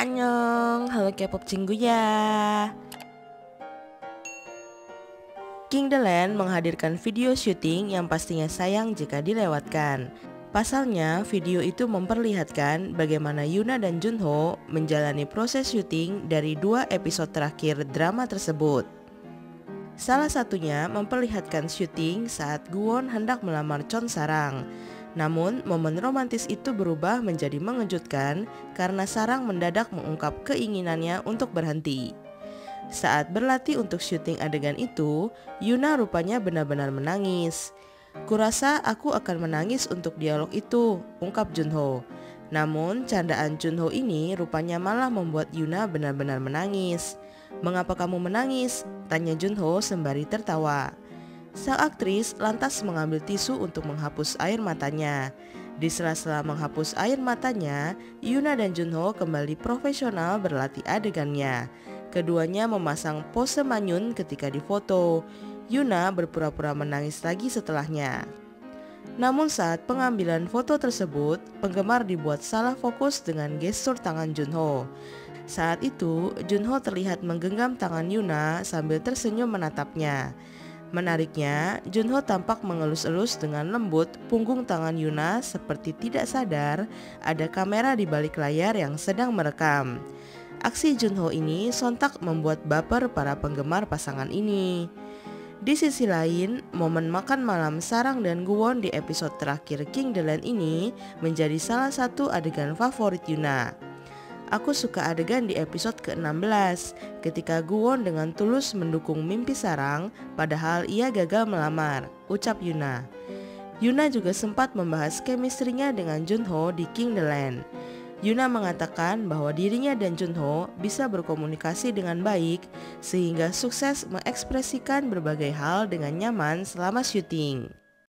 Annyeong, halo K-pop Cinggu ya. King The Land menghadirkan video syuting yang pastinya sayang jika dilewatkan. Pasalnya, video itu memperlihatkan bagaimana Yoona dan Junho menjalani proses syuting dari 2 episode terakhir drama tersebut. Salah satunya memperlihatkan syuting saat Guwon hendak melamar Chon Sarang. Namun, momen romantis itu berubah menjadi mengejutkan karena Sarang mendadak mengungkap keinginannya untuk berhenti. Saat berlatih untuk syuting adegan itu, Yoona rupanya benar-benar menangis. "Kurasa aku akan menangis untuk dialog itu," ungkap Junho. Namun, candaan Junho ini rupanya malah membuat Yoona benar-benar menangis. "Mengapa kamu menangis?" tanya Junho sembari tertawa. Sang aktris lantas mengambil tisu untuk menghapus air matanya. Di sela-sela menghapus air matanya, Yoona dan Junho kembali profesional berlatih adegannya. Keduanya memasang pose manyun ketika difoto. Yoona berpura-pura menangis lagi setelahnya. Namun saat pengambilan foto tersebut, penggemar dibuat salah fokus dengan gestur tangan Junho. Saat itu, Junho terlihat menggenggam tangan Yoona sambil tersenyum menatapnya. Menariknya, Junho tampak mengelus-elus dengan lembut punggung tangan Yoona seperti tidak sadar ada kamera di balik layar yang sedang merekam. Aksi Junho ini sontak membuat baper para penggemar pasangan ini. Di sisi lain, momen makan malam Sarang dan Guwon di episode terakhir King The Land ini menjadi salah satu adegan favorit Yoona. "Aku suka adegan di episode ke-16 ketika Guwon dengan tulus mendukung mimpi Sarang padahal ia gagal melamar," ucap Yoona. Yoona juga sempat membahas chemistry-nya dengan Junho di King The Land. Yoona mengatakan bahwa dirinya dan Junho bisa berkomunikasi dengan baik sehingga sukses mengekspresikan berbagai hal dengan nyaman selama syuting.